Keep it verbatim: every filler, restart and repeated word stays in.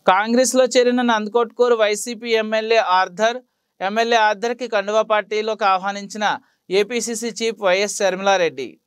కాంగ్రెస్లో చేరిన Nandikotkur YCP MLA Arthur MLA ఆర్థర్కి కండువా పార్టీలోకి ఆహ్వానించిన ఏపీసీసీ చీఫ్ వైఎస్ షర్మిలారెడ్డి.